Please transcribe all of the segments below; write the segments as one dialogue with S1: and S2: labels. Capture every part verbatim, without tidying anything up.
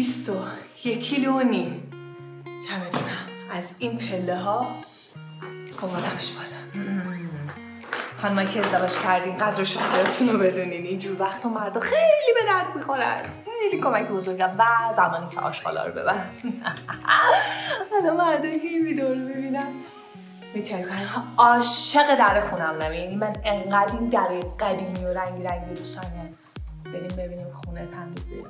S1: بیست و یک کیلو و نیم چه میدونم از این پله ها آوردمش بالا. خانمایی که ازدواج کردین قدر شوهرتون رو بدونین. اینجور وقت مردا خیلی به درد میخورن، خیلی کمک بزرگم. و زمانی که آشغالا رو ببرن حالا مردایی که این ویدیو رو ببینن میتونی کنن عاشق در خونم. یعنی من انقدر این در قدیمی و رنگی رنگی دوست دارم. بریم ببینیم خونه تمیزه.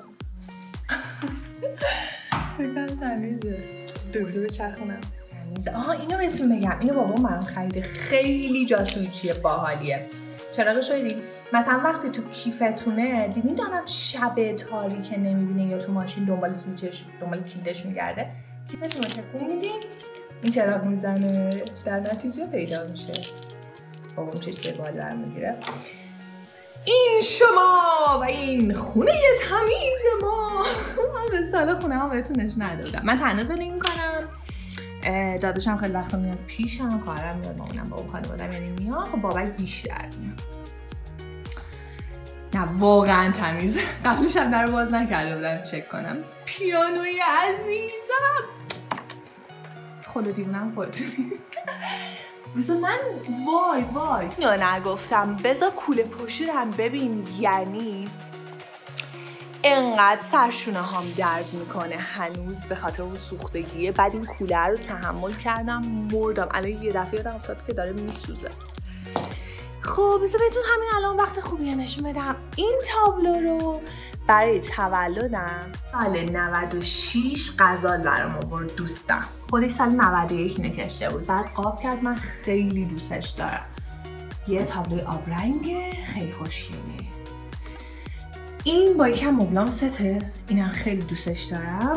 S1: بگم تمیزه. دوباره به چرخونم تمیزه. آها اینو بهتون بگم، اینو بابا من خریده، خیلی جاسوسیه، باحالیه. چراغش رو دیدین؟ مثلا وقتی تو کیفتونه دیدین دارم شب تاریک نمیبینه یا تو ماشین دنبال سویچش دنبال کلیدش میگرده، کیفتون رو تکون میدین این چراغ میزنه، در نتیجه پیدا میشه. بابام چه چیزی باحال برمیگیره. این شما و این خونه تمیز ما. من به سال خونه ها بهتون نشون ندادم. من تنها زندگی میکنم. داداشم خیلی وقتا میاد پیشم، خواهرم میاد، مامانم با اون خانواده‌ام یعنی میاد. خب بابک بیشتر میاد. نه واقعا تمیزه. قبلش هم در باز نکرده بودم چک کنم. پیانوی عزیزم. خدا دیوونم خودتونی. بذار من وای وای یا نگفتم بذار کوله پشتی رو هم ببین. یعنی انقدر سرشونه هم درد میکنه هنوز به خاطر اون سوختگیه. بعد این کوله رو تحمل کردم مردم. الان یه دفعه یادم افتاد که داره میسوزه. خب بذار بهتون همین الان وقت خوبیه نشون بدم. این تابلو رو برای تولدم سال نود و شش غزال برام آورد دوستم. خودش سال نود و یک نکشته بود، بعد قاب کرد. من خیلی دوستش دارم. یه تابلوی آبرنگه، خیلی خوشگله. این با یکم مبلام سته، اینم خیلی دوستش دارم.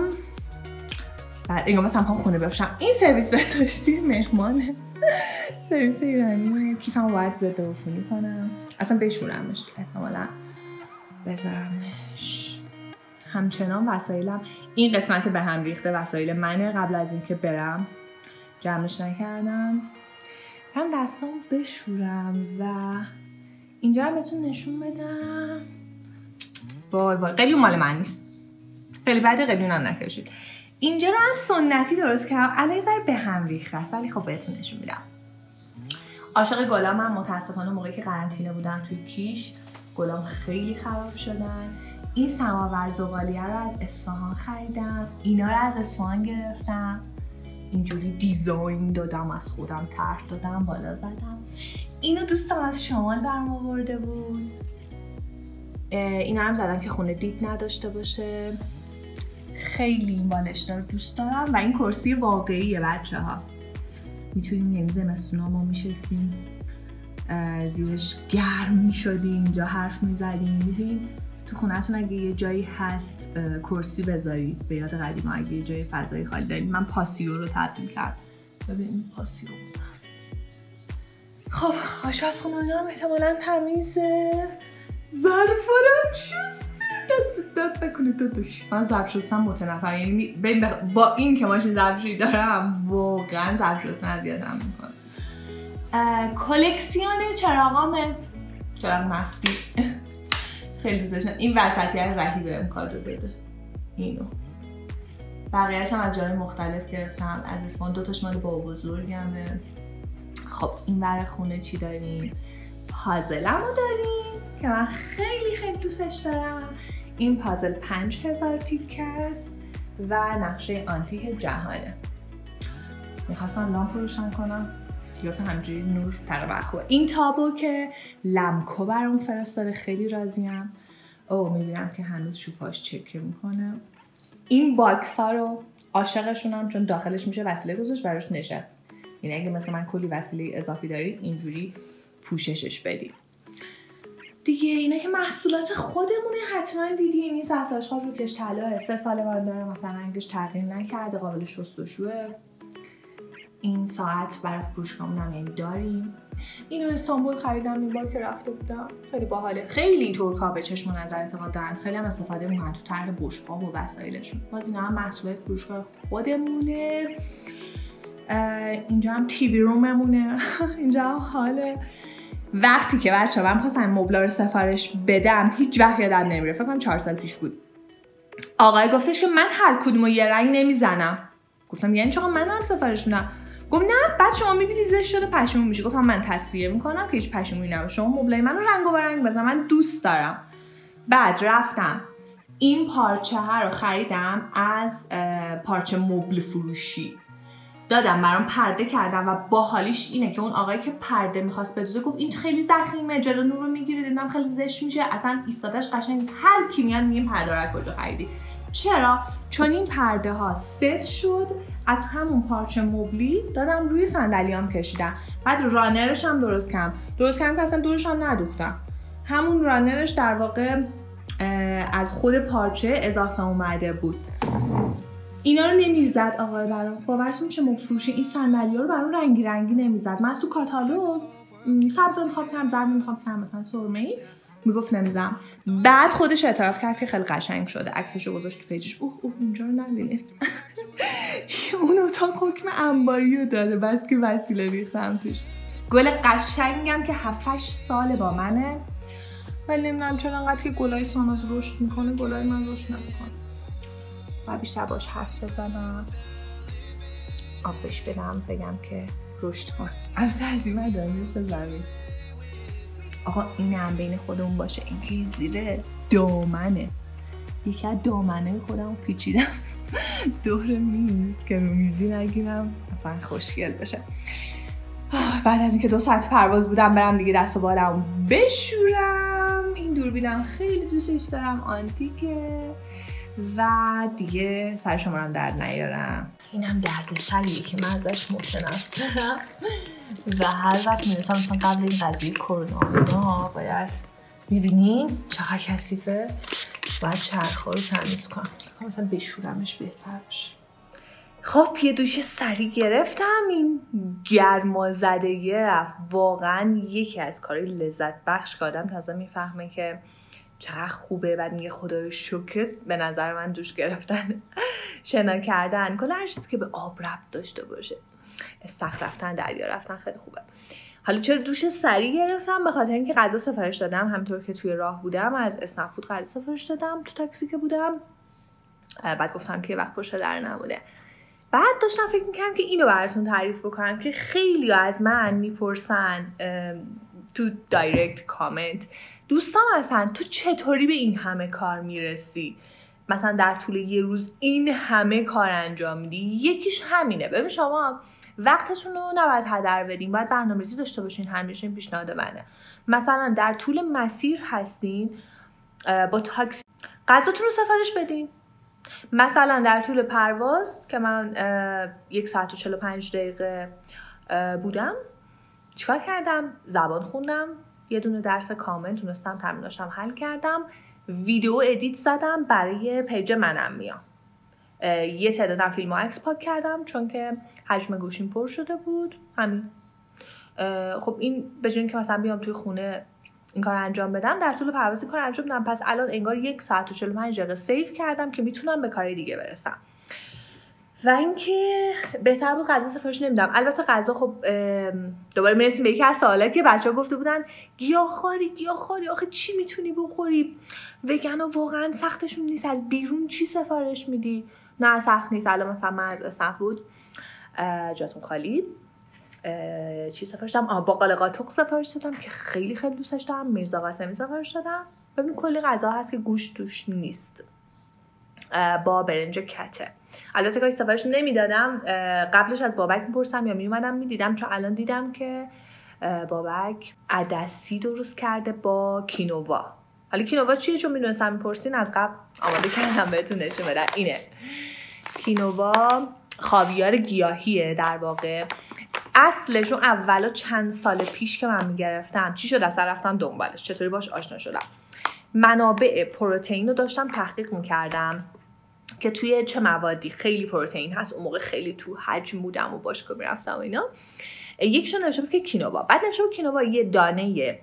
S1: بعد اینگاه مثلا هم خونه بفشم. این سرویس بهداشتی مهمانه. سرویس ایرانی. کیفم باید ضد عفونی کنم، اصلا بشورمش احتمالا بذارمش. همچنان وسایلم این قسمت به هم ریخته وسایل منه. قبل از اینکه برم جمعش نکردم. هم دستام بشورم و اینجا هم بهتون نشون بدم. وای وای خیلی مال من نیست، خیلی بده، خیلی اونم نکشید. اینجا رو از سنتی درست کردم، الان یه ذره به هم ریخته است ولی خب بهتون نشون میدم. عاشق گلام. من متاسفانه موقعی که قرنطینه بودم توی کیش گلام خیلی خراب شدن. این سماور زغالیه رو از اصفهان خریدم. اینا رو از اصفهان گرفتم. اینجوری دیزاین دادم، از خودم طرح دادم، بالا زدم. اینو دوستم از شمال برام آورده بود. اینا هم زدم که خونه دید نداشته باشه. خیلی این بالشتا رو دوست دارم و این کرسی واقعیه بچه ها. میتونیم یعنی زمستونا ما میشستیم زیرش گرم میشدیم، اینجا حرف میزدیم. میتونیم تو خونهتون اگه یه جایی هست کرسی بذارید به یاد قدیم. اگه یه جای فضایی خالی دارید. من پاسیو رو تبدیل کردم. ببینید پاسیو بودم. خب آشپزخونه اینا هم احتمالاً تمیزه. ظرفارم شسته، دست دست نکنه داداش. من ظرف شستم متنفر. یعنی با این که ماشین ظرفشویی دارم واقعا ظرف شستن اذیتم میکنه. کلکسیون چراغامه، چراغ مخفی. خیلی دوستش دارم. این وسطی رو رهی بهم کادو داده. اینو بقیه‌اش هم از جای مختلف گرفتم. از اصفهان. دوتاش مال بابا بزرگمه. خب این ور خونه چی داریم؟ پازلمو داریم که من خیلی خیلی دوستش دارم. این پازل پنج هزار تیکه است و نقشه آنتیک جهانه. میخواستم لامپ روشن کنم، گفتم همینجوری نور تقریبا خوبه. این تابو که لمکو برام فرستاده خیلی راضیم. او میبینم که هنوز شوفاش چکه میکنه. این باکس ها رو عاشقشونم چون داخلش میشه وسیله گذاشت براش نشست. یعنی اگه مثلا من کلی وسیله اضافی دارید اینجوری پوششش بدید. دیگه اینا که محصولات خودمونه حتما دیدین. این سطل آشغال روکش طلاه، سه ساله من دارم، مثلا رنگش تغییر نکرده، قابل شستشوه. این ساعت برای فروشگاهمون هم یعنی داریم. اینو استانبول خریدم این بار که رفته بودم. خیلی باحاله. خیلی ترکا به چشم و نظر اعتقاد دارن. خیلی هم استفاده میکنن تو طرح بشقاب و وسایلشون. باز اینا هم محصولات فروشگاه خودمونه. اینجا هم تیوی روممونه. اینجا هم حاله. وقتی که بچه‌ها من خواستم مبلا رو سفارش بدم هیچ وقت یادم نمیره. فکر کنم چهار سال پیش بود. آقای گفتش که من هر کدومو یه رنگ نمیزنم. گفتم یعنی چرا من هم سفارش میدم؟ گفت نه بعد شما میبینی زشت شده پشیمون میشی. گفتم من تصفیه میکنم که هیچ پشیمونی نباشه، شما مبلای منو رنگ و برنگ بزن، من دوست دارم. بعد رفتم این پارچه ها رو خریدم از پارچه مبل فروشی، دادم برام پرده کردم و باحالیش اینه که اون آقایی که پرده میخواست بدوزه گفت این خیلی ضخیمه، جلو نور رو میگیره، دیدم خیلی زشت میشه، اصلا ایستادش قشنگ نیست. هر کی میاد میگه پرده رو از کجا خریدی؟ چرا؟ چون این پرده ها ست شد از همون پارچه مبلی، دادم روی صندلیام کشیدم. بعد رانرش هم درست کردم درست کردم که اصلا دورش هم ندوختم. همون رانرش در واقع از خود پارچه اضافه اومده بود. اینا رو نمیزد آقای برام. باورتون میشه مبل فروشی این صندلی‌ها رو برام رنگی رنگی نمیزد. من از تو کاتالوگ سبز انتخاب کردم، زرد انتخاب کردم، مثلا سرمه‌ای، میگفت نمیزم. بعد خودش اعتراف کرد که خیلی قشنگ شده، عکسشو گذاشت تو پیجش. اوه اوه اونجا رو نبینید. اون اتاق حکم انباریو داره، بس که وسیله ریختم توش. گل قشنگم که هفت هشت ساله با منه، ولی نمیدونم چرا انقدر که گلای ساناز رشد میکنه گلای من رشد نمیکنه. و بیشتر باش حرف بزنم، آب بهش بدم، بگم که رشد کن. البته هزینه داره مثل زمین. آقا این هم بین خودمون باشه، این که زیر دامنه، یکی از دامنه خودم پیچیدم دور میز که رو میزی نگیرم اصلا خوشگل بشه. بعد از اینکه دو ساعت پرواز بودم برم دیگه دست و بالم بشورم. این دوربینم خیلی دوستش دارم، آنتیکه و دیگه سر شما هم درد نیارم. اینم درد سریه که من ازش متنفرم دارم و هر وقت میرسم مثلا قبل این قضیه کرونا اینا باید میبینین چقدر کثیفه، باید چرخ‌ها رو تمیز کنم مثلا بشورمش بهتر بشه. خب یه دوش سری گرفتم، این گرمازدگی رفت. واقعا یکی از کارهای لذت بخش که آدم تازه میفهمه که چقدر خوبه. بعد میگه خدای شکر به نظر من دوش گرفتن، شنا کردن، کلا هر چیزی که به آب ربط داشته باشه، استخر رفتن، دریا رفتن خیلی خوبه. حالا چرا دوش سری گرفتم؟ به خاطر اینکه غذا سفارش دادم، همونطور که توی راه بودم از اسنپ فود غذا سفارش دادم تو تاکسی که بودم. بعد گفتم که وقت پشت در نبوده. بعد داشتم فکر میکنم که اینو براتون تعریف بکنم که خیلی از من میپرسن تو دایرکت کامنت، دوستان مثلا تو چطوری به این همه کار میرسی؟ مثلا در طول یه روز این همه کار انجام میدی؟ یکیش همینه. ببین شما وقتتون رو نباید هدر بدین، باید برنامه‌ریزی داشته باشین. همیشه این پیشنهاد منه. مثلا در طول مسیر هستین با تاکسی غذاتون رو سفارش بدین. مثلا در طول پرواز که من یک ساعت و چهل و پنج دقیقه بودم، چیکار کردم؟ زبان خوندم، یه دونه درس کامل تونستم تمریناشم حل کردم، ویدیو ادیت زدم برای پیج منم میام، یه تعدادم فیلم و عکس پاک کردم چون که حجم گوشیم پر شده بود. همین. خب این به جای اینکه مثلا بیام توی خونه این کار انجام بدم، در طول پرواز کار انجام بدم. پس الان انگار یک ساعت و چهل و پنج دقیقه سیو کردم که میتونم به کار دیگه برسم. و اینکه بهتر بود غذا سفارش نمیدم. البته غذا خب دوباره میرسیم به یکی از سوالا که بچه‌ها گفته بودن گیاهخواری گیاهخواری آخه چی میتونی بخوری؟ وگنا واقعا سختشون نیست؟ از بیرون چی سفارش میدی؟ نه سخت نیست. الان مثلا من از اسنپ فود جاتون خالی چی سفارش دادم؟ آ باقاله قاتق سفارش دادم که خیلی خیلی دوستش دارم. میرزا قاسمی سفارش دادم. ببین کلی غذا هست که گوشت توش نیست. با برنج کته. البته که سفارش نمیدادم، قبلش از بابک میپرسم یا میومدم میدیدم، چون الان دیدم که بابک عدسی درست کرده با کینوا. حالا کینوا چیه؟ چون میدونستم میپرسین از قبل آماده کردم بهتون نشون بدم. اینه کینوا، خاویار گیاهیه در واقع. اصلشون اولا چند سال پیش که من میگرفتم چی شد اصلا رفتم دنبالش، چطوری باش آشنا شدم. منابع پروتئین رو داشتم تحقیق میکردم که توی چه موادی خیلی پروتئین هست. اون موقع خیلی تو حجم بودم و باشگاه میرفتم و اینا. یکیشون نوشته بود که کینوا. بعد نوشته بود کینوا یه دانه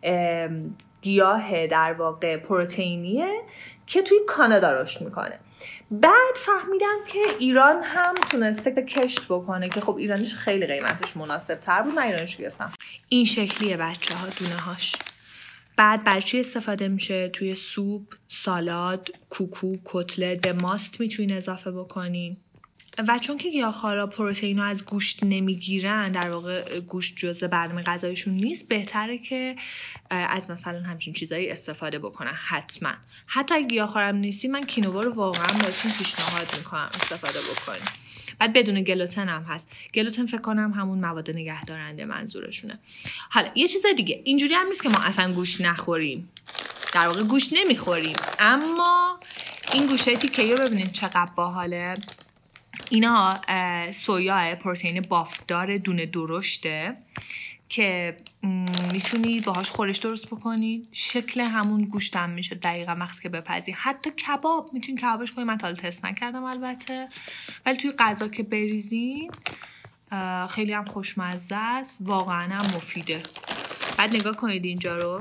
S1: گیاه در واقع پروتئینیه که توی کانادا رشد میکنه. بعد فهمیدم که ایران هم تونسته کشت بکنه که خب ایرانیش خیلی قیمتش مناسب تر بود. من ایرانیش گرفتم. این شکلیه بچه ها دونه هاش. بعد برای چی استفاده میشه؟ توی سوپ، سالاد، کوکو، کتلت، به ماست میتونین اضافه بکنین. و چون که گیاهخوارا پروتئین رو از گوشت نمیگیرن، در واقع گوشت جزء برنامه غذایشون نیست، بهتره که از مثلا همچین چیزایی استفاده بکنن. حتما حتی اگه گیاهخوارم نیستی، من کینوا رو واقعا بهتون پیشنهاد میکنم استفاده بکنین. بعد بدون گلوتن هم هست. گلوتن فکر کنم همون مواد نگهدارنده منظورشونه. حالا یه چیز دیگه، اینجوری هم نیست که ما اصلا گوشت نخوریم، در واقع گوشت نمیخوریم، اما این گوشت تیکه‌ای رو ببینید چقدر باحاله. اینا سویا، پروتئین بافتدار دونه درشته که میتونید باهاش خورش درست بکنید، شکل همون گوشت هم میشه دقیقا وقتی که بپزی. حتی کباب میتونید کبابش کنید، من تا حالا تست نکردم البته، ولی توی غذا که بریزین خیلی هم خوشمزه است، واقعا هم مفیده. بعد نگاه کنید اینجا رو،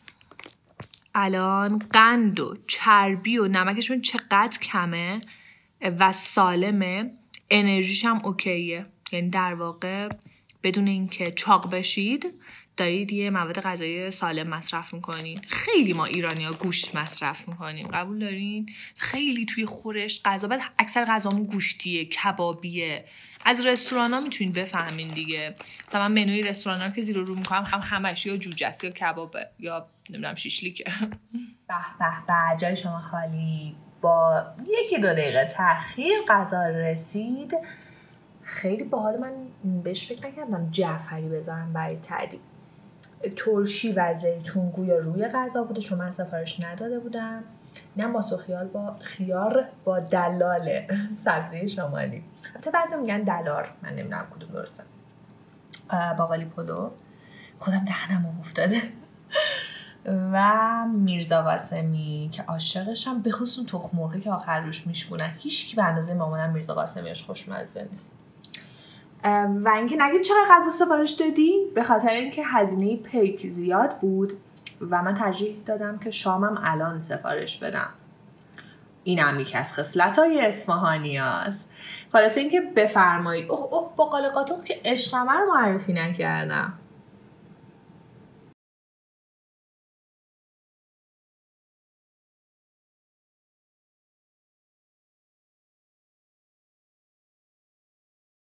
S1: الان قند و چربی و نمکش من چقدر کمه و سالمه، انرژیش هم اوکیه. یعنی در واقع بدون اینکه چاق بشید دارید یه مواد غذایی سالم مصرف میکنین. خیلی ما ایرانی‌ها گوشت مصرف میکنیم، قبول دارین؟ خیلی توی خورش غذا، بعد اکثر غذامون گوشتیه، کبابیه. از رستورانا میتونید بفهمین دیگه. مثلا من منوی رستورانا که زیر رو میکنم هم همش یا جوجه است یا کبابه یا نمیدونم شیشلیکه. به به به، جای شما خالی. با یکی دو دقیقه تأخیر غذا رسید. خیلی باحال، من بهش فکر نکردم جعفری بذارم برای تعدیب. ترشی و زیتون گویا روی غذا بوده چون من سفارش نداده بودم. نه ماسو خیار با خیار با دلال سبزی شمالی، البته بعضی میگن دلار، من نمیدونم کدوم درسته. باقالی پلو، خودم دهنم افتاده. و میرزا قاسمی که عاشقشم، به خصوص تخم مرغی که آخر روش میشکونن. هیچ کی به اندازه مامانم میرزا قاسمیش خوشمزه نیست. و اینکه نگید چقدر غذا سفارش دادی، به خاطر اینکه هزینه پیک زیاد بود و من ترجیح دادم که شامم الان سفارش بدم. این هم یکی از خصلت‌های اصفهانی هست. خلاصه اینکه بفرمایید. اوه اوه باقالی قاطق که عشقمه رو معرفی نکردم.